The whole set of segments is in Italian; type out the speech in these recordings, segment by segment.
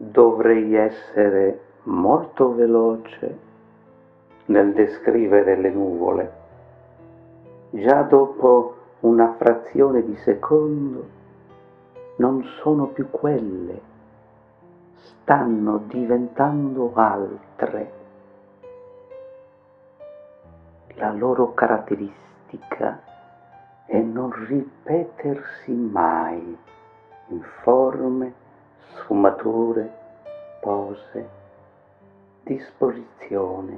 Dovrei essere molto veloce nel descrivere le nuvole. Già dopo una frazione di secondo non sono più quelle, stanno diventando altre. La loro caratteristica è non ripetersi mai in forme, sfumature, pose, disposizione.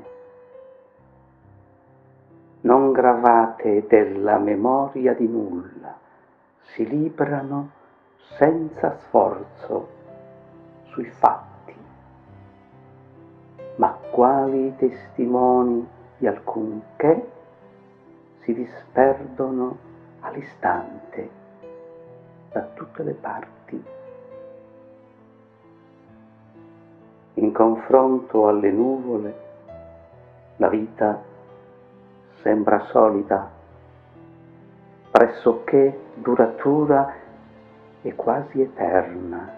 Non gravate della memoria di nulla, si librano senza sforzo sui fatti, ma quali testimoni di alcunché si disperdono all'istante da tutte le parti. In confronto alle nuvole, la vita sembra solida, pressoché duratura e quasi eterna.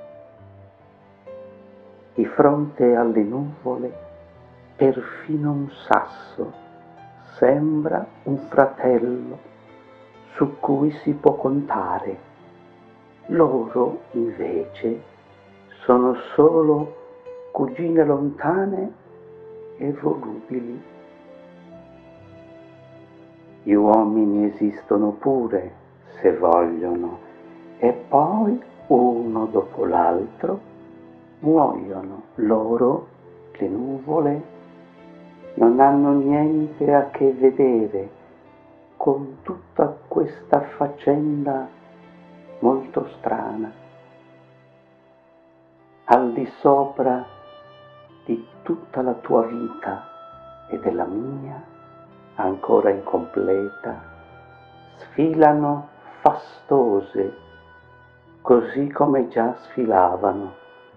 Di fronte alle nuvole, perfino un sasso sembra un fratello su cui si può contare. Loro, invece, sono solo cugine lontane e volubili. Gli uomini esistono pure, se vogliono, e poi, uno dopo l'altro, muoiono. Loro, le nuvole, non hanno niente a che vedere con tutta questa faccenda molto strana. Al di sopra di tutta la tua vita e della mia, ancora incompleta, sfilano fastose, così come già sfilavano.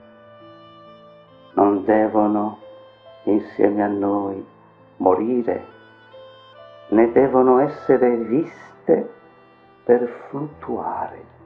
Non devono, insieme a noi, morire, né devono essere viste per fluttuare.